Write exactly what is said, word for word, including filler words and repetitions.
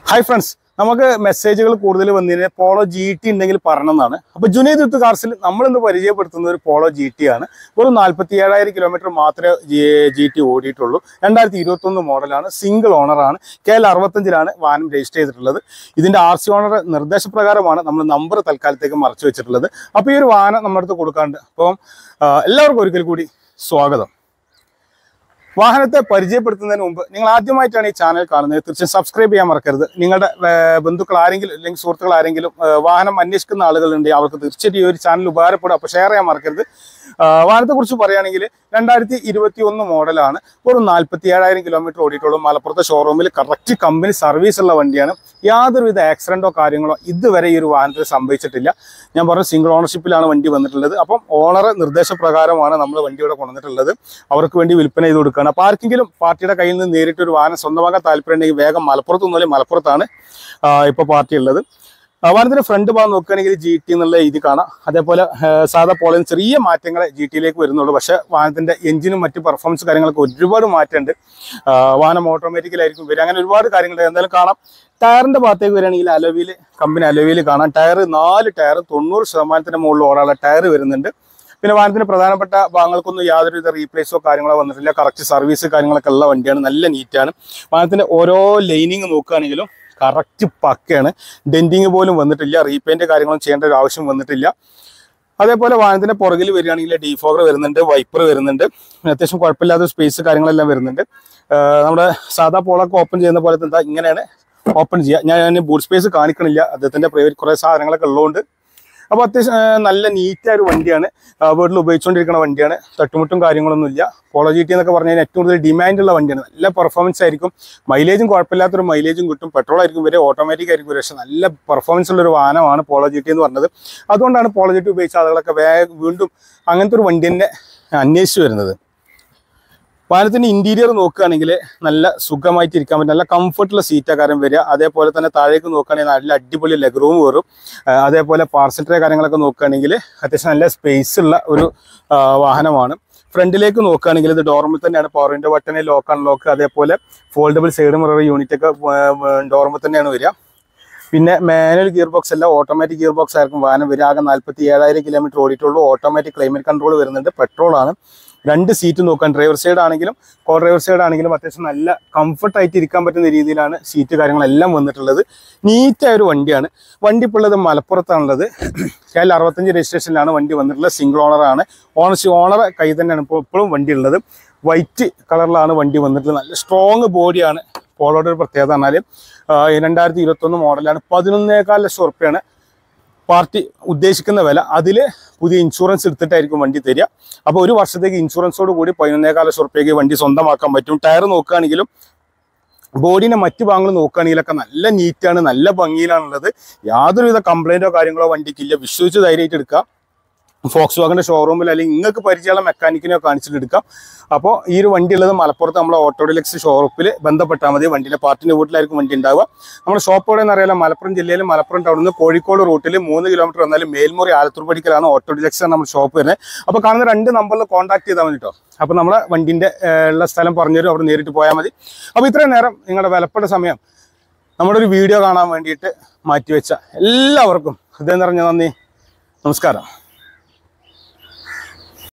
Hi friends, നമുക്ക് മെസ്സേജുകൾ കൂടുതൽ വന്നിരുന്ന പോളോ ജി ടി ഉണ്ടെങ്കിൽ പറഞ്ഞതാണ്. അപ്പോൾ ജുനൈദ് യുത്ത് കാർസിൽ നമ്മൾ ഇന്ന് പരിചയപ്പെടുത്തുന്ന ഒരു പോളോ ജി ടി ആണ്. ഒരു നാൽപ്പത്തി ഏഴായിരം കിലോമീറ്റർ മാത്രമേ ജി ടി ഓടിയിട്ടുള്ളൂ. രണ്ടായിരത്തി ഇരുപത്തി ഒന്ന് മോഡലാണ്, സിംഗിൾ ഓണറാണ്, കെ എൽ അറുപത്തഞ്ചിലാണ് വാഹനം രജിസ്റ്റർ ചെയ്തിട്ടുള്ളത്. ഇതിന്റെ ആർ സി ഓണർ നിർദ്ദേശപ്രകാരമാണ് നമ്മൾ നമ്പർ തൽക്കാലത്തേക്ക് മറച്ചു വെച്ചിട്ടുള്ളത്. അപ്പോൾ ഈ ഒരു വാഹനം നമ്മുടെ അടുത്ത് കൊടുക്കാണ്ട്. അപ്പം എല്ലാവർക്കും ഒരിക്കൽ കൂടി സ്വാഗതം. വാഹനത്തെ പരിചയപ്പെടുത്തുന്നതിന് മുമ്പ് നിങ്ങൾ ആദ്യമായിട്ടാണ് ഈ ചാനൽ കാണുന്നത്, തീർച്ചയായും സബ്സ്ക്രൈബ് ചെയ്യാൻ മറക്കരുത്. നിങ്ങളുടെ ബന്ധുക്കൾ ആരെങ്കിലും അല്ലെങ്കിൽ സുഹൃത്തുക്കൾ ആരെങ്കിലും വാഹനം അന്വേഷിക്കുന്ന ആളുകളുണ്ടെങ്കിൽ അവർക്ക് തീർച്ചയായിട്ടും ഈ ഒരു ചാനൽ ഉപകാരപ്പെടും. അപ്പോൾ ഷെയർ ചെയ്യാൻ മറക്കരുത്. വാഹനത്തെ കുറിച്ച് പറയുകയാണെങ്കിൽ രണ്ടായിരത്തി ഇരുപത്തി ഒന്ന് മോഡലാണ്, ഒരു നാൽപ്പത്തി ഏഴായിരം കിലോമീറ്റർ ഓടിയിട്ടുള്ളൂ. മലപ്പുറത്തെ ഷോറൂമിൽ കറക്റ്റ് കമ്പനി സർവീസ് ഉള്ള വണ്ടിയാണ്. യാതൊരുവിധ ആക്സിഡന്റോ കാര്യങ്ങളോ ഇതുവരെ ഈ ഒരു വാഹനത്തിൽ സംഭവിച്ചിട്ടില്ല. ഞാൻ പറഞ്ഞ സിംഗിൾ ഓണർഷിപ്പിലാണ് വണ്ടി വന്നിട്ടുള്ളത്. അപ്പം ഓണർ നിർദ്ദേശപ്രകാരമാണ് നമ്മൾ വണ്ടി ഇവിടെ കൊണ്ടുവന്നിട്ടുള്ളത്. അവർക്ക് വേണ്ടി വിൽപ്പന ചെയ്ത് കൊടുക്കുകയാണ്. അപ്പോൾ ആർക്കെങ്കിലും പാർട്ടിയുടെ കയ്യിൽ നിന്ന് നേരിട്ട് ഒരു വാഹനം സ്വന്തമാക്കാൻ താല്പര്യം ഉണ്ടെങ്കിൽ വേഗം മലപ്പുറത്ത് നിന്നാലും മലപ്പുറത്താണ് ഇപ്പോൾ പാർട്ടി ഉള്ളത്. വാഹനത്തിന്റെ ഫ്രണ്ട് ഭാഗം നോക്കുകയാണെങ്കിൽ ജി ടി എന്നുള്ള രീതി കാണാം. അതേപോലെ സാധാ പോളിൽ ചെറിയ മാറ്റങ്ങൾ ജി ടിയിലേക്ക് വരുന്നുള്ളൂ. പക്ഷേ വാഹനത്തിന്റെ എഞ്ചിനും മറ്റ് പെർഫോമൻസ് കാര്യങ്ങളൊക്കെ ഒരുപാട് മാറ്റമുണ്ട്. വാഹനം ഓട്ടോമാറ്റിക്കലായിരിക്കും വരിക, അങ്ങനെ ഒരുപാട് കാര്യങ്ങളുണ്ട്. എന്തായാലും കാണാം. ടയറിന്റെ ഭാഗത്തേക്ക് വരികയാണെങ്കിൽ അലോവിയിൽ കമ്പനി അലോവിയിൽ കാണാം. ടയർ നാല് ടയർ തൊണ്ണൂറ് ശതമാനത്തിന്റെ മുകളിൽ ഓടാനുള്ള ടയർ വരുന്നുണ്ട്. പിന്നെ വാഹനത്തിന് പ്രധാനപ്പെട്ട ഭാഗങ്ങൾക്കൊന്നും യാതൊരുവിധ റീപ്ലേസോ കാര്യങ്ങളോ വന്നിട്ടില്ല. കറക്റ്റ് സർവീസ് കാര്യങ്ങളൊക്കെ ഉള്ള വണ്ടിയാണ്, നല്ല നീറ്റാണ്. വാഹനത്തിന്റെ ഓരോ ലൈനിങ് നോക്കുകയാണെങ്കിലും കറക്റ്റ് പക്കയാണ്. ഡെന്റിങ് പോലും വന്നിട്ടില്ല. റീപെയിന്റ് കാര്യങ്ങളും ചെയ്യേണ്ട ഒരു ആവശ്യം വന്നിട്ടില്ല. അതേപോലെ വാഹനത്തിന്റെ പുറകിൽ വരികയാണെങ്കിൽ ഡീഫോഗർ വരുന്നുണ്ട്, വൈപ്പർ വരുന്നുണ്ട്. അത്യാവശ്യം കുഴപ്പമില്ലാത്ത സ്പേസ് കാര്യങ്ങളെല്ലാം വരുന്നുണ്ട്. നമ്മുടെ സാധാ പോളൊക്കെ ഓപ്പൺ ചെയ്യുന്ന പോലെ എന്താ ഇങ്ങനെയാണ് ഓപ്പൺ ചെയ്യുക. ഞാൻ ബൂട്ട് സ്പേസ് കാണിക്കണില്ല, അദ്ദേഹത്തിന്റെ പ്രൈവറ്റ് കുറേ സാധനങ്ങളൊക്കെ ഉള്ളതുകൊണ്ട്. അപ്പോൾ അത്യാവശ്യം നല്ല നീറ്റായ ഒരു വണ്ടിയാണ്. വീട്ടിൽ ഉപയോഗിച്ചുകൊണ്ടിരിക്കുന്ന വണ്ടിയാണ്. തട്ടുമുട്ടും കാര്യങ്ങളൊന്നുമില്ല. പോളോ ജി ടി എന്നൊക്കെ പറഞ്ഞു കഴിഞ്ഞാൽ ഏറ്റവും കൂടുതൽ ഡിമാൻഡുള്ള വണ്ടിയാണ്. നല്ല പെർഫോമൻസ് ആയിരിക്കും. മൈലേജും കുഴപ്പമില്ലാത്തൊരു മൈലേജും കിട്ടും. പെട്രോൾ ആയിരിക്കും വരെ, ഓട്ടോമാറ്റിക് ആയിരിക്കും. പക്ഷേ നല്ല പെർഫോമൻസ് ഉള്ളൊരു വാഹനമാണ് പോളോ ജി ടി എന്ന് പറഞ്ഞത്. അതുകൊണ്ടാണ് പോളോ ജി ടി ഉപയോഗിച്ച ആളുകളൊക്കെ വേഗം വീണ്ടും അങ്ങനത്തെ ഒരു വണ്ടി തന്നെ അന്വേഷിച്ച് വരുന്നത്. വാഹനത്തിന്റെ ഇന്റീരിയർ നോക്കുകയാണെങ്കിൽ നല്ല സുഖമായിട്ട് ഇരിക്കാൻ പറ്റും. നല്ല കംഫർട്ടുള്ള സീറ്റാകാരം വരിക. അതേപോലെ തന്നെ താഴേക്ക് നോക്കുകയാണെങ്കിൽ നല്ല അടിപൊളി ലെഗ് റൂം വരും. അതേപോലെ പാർസൽ ട്രേ കാര്യങ്ങളൊക്കെ നോക്കുകയാണെങ്കിൽ അത്യാവശ്യം നല്ല സ്പേസ് ഉള്ള ഒരു വാഹനമാണ്. ഫ്രണ്ടിലേക്ക് നോക്കുകയാണെങ്കിൽ ഇത് ഡോർമിൽ തന്നെയാണ്. Power window button, lock unlock, അതേപോലെ ഫോൾഡബിൾ സൈഡ് മിറർ യൂണിറ്റ് ഒക്കെ ഡോർമിൽ തന്നെയാണ് വരിക. പിന്നെ മാനുവൽ ഗിയർ ബോക്സ് അല്ല, ഓട്ടോമാറ്റിക് ഗിയർ ബോക്സ് ആയിരിക്കും വാഹനം വരിക. ആകെ നാൽപ്പത്തി ഏഴായിരം കിലോമീറ്റർ ഓടിയിട്ടുള്ളൂ. ഓട്ടോമാറ്റിക് ക്ലൈമറ്റ് കൺട്രോൾ വരുന്നുണ്ട്. പെട്രോളാണ്. രണ്ട് സീറ്റ് നോക്കാൻ, ഡ്രൈവർ സൈഡ് ആണെങ്കിലും കോ ഡ്രൈവർ സൈഡ് ആണെങ്കിലും അത്യാവശ്യം നല്ല കംഫർട്ടായിട്ട് ഇരിക്കാൻ പറ്റുന്ന രീതിയിലാണ് സീറ്റ് കാര്യങ്ങളെല്ലാം വന്നിട്ടുള്ളത്. നീറ്റായ ഒരു വണ്ടിയാണ്. വണ്ടി ഇപ്പോൾ ഉള്ളത് മലപ്പുറത്താണുള്ളത്. കെ എൽ അറുപത്തഞ്ച് രജിസ്ട്രേഷനിലാണ് വണ്ടി വന്നിട്ടുള്ളത്. സിംഗിൾ ഓണറാണ്. ഓണർഷിപ്പ് ഓണർ കൈ തന്നെയാണ് ഇപ്പോൾ ഇപ്പോഴും വണ്ടി ഉള്ളത്. വൈറ്റ് കളറിലാണ് വണ്ടി വന്നിട്ടുള്ളത്. നല്ല സ്ട്രോങ് ബോഡിയാണ്. പോളോയുടെ ഒരു പ്രത്യേകത പറഞ്ഞാൽ രണ്ടായിരത്തി ഇരുപത്തി ഒന്ന് മോഡലാണ്. പതിനൊന്നേകാൽ ലക്ഷം ഉറുപ്പ്യാണ് പാർട്ടി ഉദ്ദേശിക്കുന്ന വില. അതിൽ പുതിയ ഇൻഷുറൻസ് എടുത്തിട്ടായിരിക്കും വണ്ടി തരിക. അപ്പോൾ ഒരു വർഷത്തേക്ക് ഇൻഷുറൻസോട് കൂടി പതിനൊന്നേകാൽ ലക്ഷം ഉറുപ്പ്യക്ക് വണ്ടി സ്വന്തമാക്കാൻ പറ്റും. ടയർ നോക്കുകയാണെങ്കിലും ബോഡിന്റെ മറ്റു ഭാഗങ്ങൾ നോക്കുകയാണെങ്കിലൊക്കെ നല്ല നീറ്റാണ്, നല്ല ഭംഗിയിലാണുള്ളത്. യാതൊരുവിധ കംപ്ലൈൻറ്റോ കാര്യങ്ങളോ വണ്ടിക്കില്ല. വിശ്വസിച്ച് ധൈര്യമായിട്ട് എടുക്കാം. ഫോക്സ് വാഗന്റെ ഷോറൂമിൽ അല്ലെങ്കിൽ നിങ്ങൾക്ക് പരിചയമുള്ള മെക്കാനിക്കിനെ കാണിച്ചിട്ട് എടുക്കാം. അപ്പോൾ ഈ ഒരു വണ്ടി ഉള്ളത് മലപ്പുറത്ത് നമ്മളെ ഓട്ടോ ഡിലക്സ് ഷോറൂമിൽ ബന്ധപ്പെട്ടാൽ മതി. വണ്ടിയുടെ പാർട്ടിൻ്റെ വീട്ടിലായിരിക്കും വണ്ടി ഉണ്ടാവുക. നമ്മുടെ ഷോപ്പ് എവിടെയെന്ന് അറിയാലോ, മലപ്പുറം ജില്ലയിൽ മലപ്പുറം ടൗണിൽ നിന്ന് കോഴിക്കോട് റൂട്ടിൽ മൂന്ന് കിലോമീറ്റർ വന്നാലും മേൽമുറി ആലത്തൂർ പടിക്കലാണ് ഓട്ടോ ഡിലക്സ് നമ്മുടെ ഷോപ്പ് വരുന്നത്. അപ്പോൾ കാണുന്ന രണ്ട് നമ്പറിൽ കോൺടാക്ട് ചെയ്താൽ മതി കേട്ടോ. അപ്പോൾ നമ്മളെ വണ്ടിൻ്റെ ഉള്ള സ്ഥലം പറഞ്ഞുതരും, അവിടെ നേരിട്ട് പോയാൽ മതി. അപ്പോൾ ഇത്രയും നേരം നിങ്ങളുടെ വിലപ്പെട്ട സമയം നമ്മുടെ ഒരു വീഡിയോ കാണാൻ വേണ്ടിയിട്ട് മാറ്റിവെച്ച എല്ലാവർക്കും ഹൃദയം നിറഞ്ഞ നന്ദി, നമസ്കാരം.